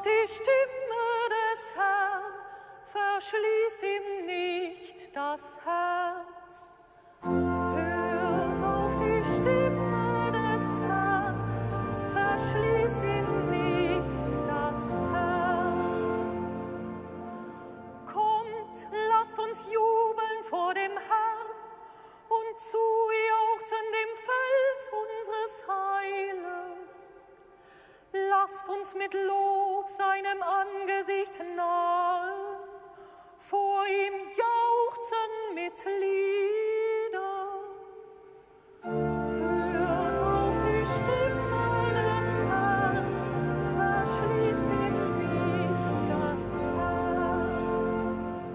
auf die Stimme des Herrn, verschließt ihm nicht das Herz. Hört auf die Stimme des Herrn, verschließt ihm nicht das Herz. Kommt, lasst uns jubeln vor dem Herrn und zujauchzen dem Fels unseres Heiles. Lasst uns mit Lob seinem Angesicht nahen, vor ihm jauchzen mit Liedern. Hört auf die Stimme des Herrn, verschließt ihm nicht das Herz.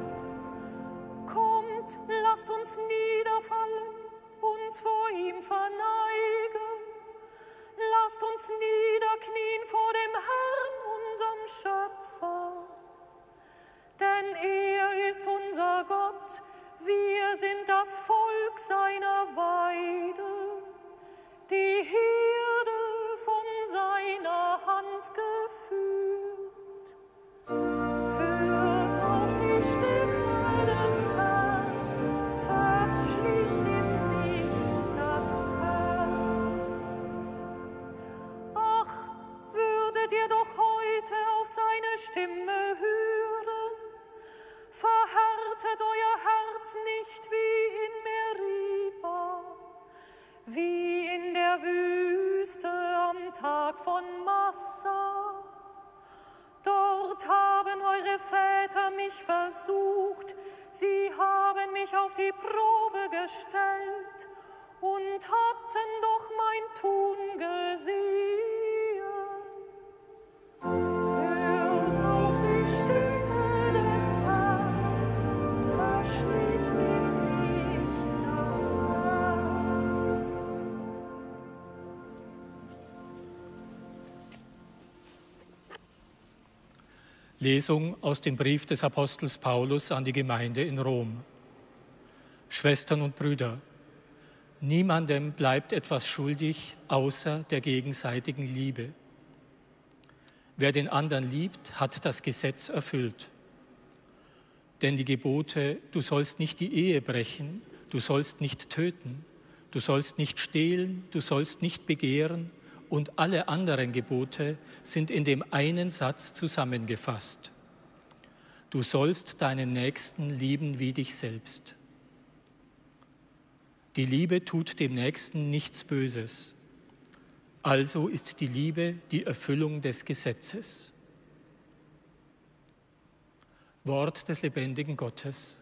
Kommt, lasst uns niederfallen, uns vor ihm verneigen. Lasst uns niederknien vor dem Herrn, unserem Schöpfer. Denn er ist unser Gott, wir sind das Volk seiner Weide, die Herde von seiner Hand geführt. Hört auf die Stimme des Herrn, verschließt ihm nicht das Herz. Ach, würdet ihr doch heute auf seine Stimme hören, verhärtet euer Herz nicht wie in Meriba, wie in der Wüste am Tag von Massa. Dort haben eure Väter mich versucht, sie haben mich auf die Probe gestellt und hatten doch mein Tun gesehen. Hört auf die Stimme des Herrn, verschließt ihm nicht das Herz. Lesung aus dem Brief des Apostels Paulus an die Gemeinde in Rom. Schwestern und Brüder, niemandem bleibt etwas schuldig außer der gegenseitigen Liebe. Wer den anderen liebt, hat das Gesetz erfüllt. Denn die Gebote, du sollst nicht die Ehe brechen, du sollst nicht töten, du sollst nicht stehlen, du sollst nicht begehren und alle anderen Gebote sind in dem einen Satz zusammengefasst. Du sollst deinen Nächsten lieben wie dich selbst. Die Liebe tut dem Nächsten nichts Böses. Also ist die Liebe die Erfüllung des Gesetzes. Wort des lebendigen Gottes.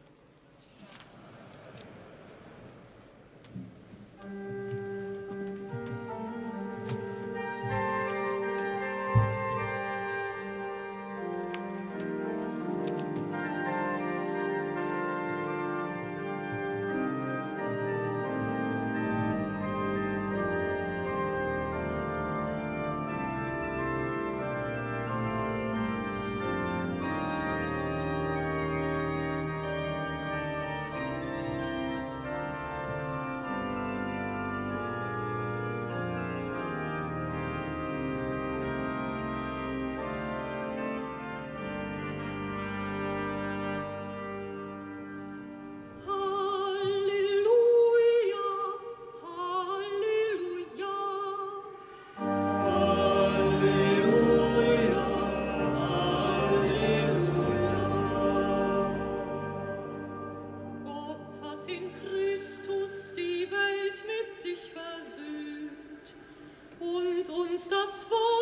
Uns das Wort